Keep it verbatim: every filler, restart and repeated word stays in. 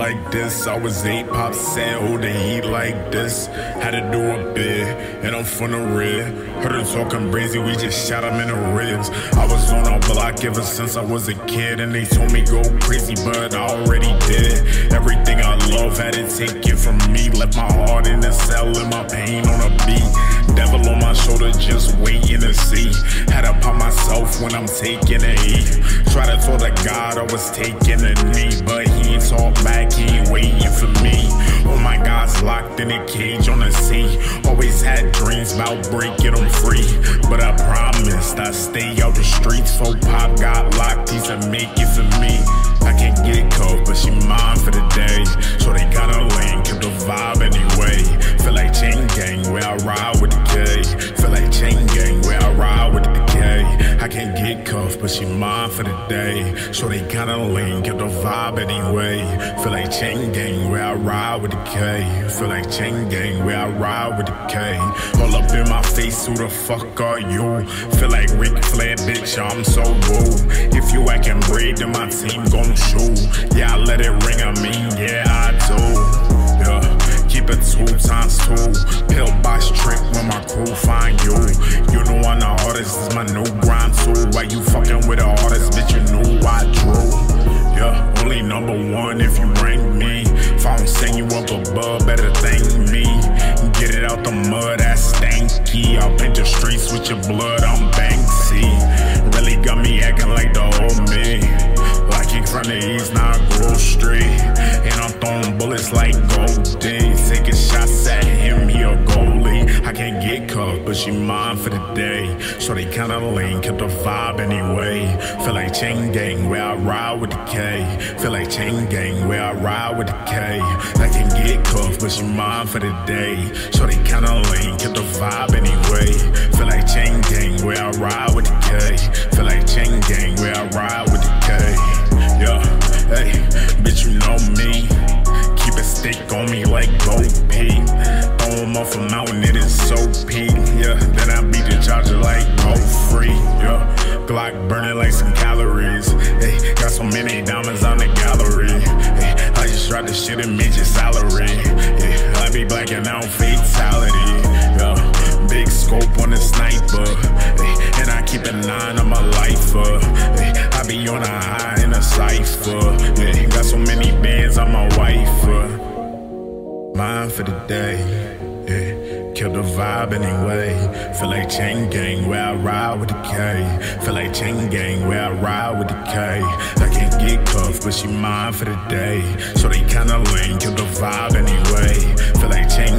like this. I was eight, pop said, oh, the heat like this. Had to do a bit, and I'm from the rib. Heard her talking crazy, we just shot him in the ribs. I was on a block ever since I was a kid, and they told me go crazy, but I already did. Everything I love had to take it from me. Left my heart in the cell and my pain on a beat. Devil on my shoulder, just waiting to see. Had to pop myself when I'm taking a heat. Try to tell the God I was taking a knee, but he ain't talk back, he ain't waiting for me. Oh my God's locked in a cage on the sea. Always had dreams about breaking them free, but I promised I'd stay out the streets. So Pop got locked, he said make it for me. I can't get caught, but she mine for the day. So they got a lane, kept the vibe anyway. Feel like chain gang where I ride with the K. Feel like chain gang where I ride with the K. I can't get cuffed, but she mine for the day. So they got a lane, kept the vibe anyway. Feel like chain gang where I ride with the K. Feel like chain gang where I ride with the K. All up in my face, who the fuck are you? Feel like Ric Flair, bitch, I'm so rude. If you acting brave, then my team gon' shoot. Yeah, I let it ring, I mean, yeah, I do. Yeah, keep it two times two. Pill box trick when my crew find you. You know I'm the hardest, this is my new grind too. Why you fucking with the hardest, bitch, you knew I drew. Yeah, only number one if you rank me. If I don't send you up above, better thank me. Get it out the mud, that's stanky. I'll paint the streets with your blood, I'm Banksy. Really got me acting like the old me. Like it from the east, now I Grove Street. And I'm throwing bullets like Goldie. Taking shots at him, he a goalie. I can't get caught, but she mine for the day. So they kinda lame, kept the vibe anyway. Feel like chain gang where I ride with the K. Feel like chain gang where I ride with the K. I can't get caught, but she mine for the day. So they kinda lame, kept the vibe anyway. Feel like chain gang where I ride with the K. Feel like chain gang where I ride with the K. Yeah, hey, bitch, you know me. Keep a stick on me like Bo Peep. Throw him off a mountain, it is so peak. Yeah, then I beat the charger like Go Free. Yeah, Glock burning like some calories. Hey, got so many diamonds on the gallery. Hey, I just tried this shit and made your salary. Yeah, I be blacking out fatality. Yeah, big scope on the sniper. Hey, and I keep a nine on my lifer. Hey, I be on a high in a cipher. Yeah, got so many bands on my wife. Uh, mine for the day. Yeah, kill the vibe anyway. Feel like chain gang where I ride with the K. Feel like chain gang where I ride with the K. I can't get cuffed, but she mine for the day. So they kinda lame, kill the vibe anyway. Feel like chain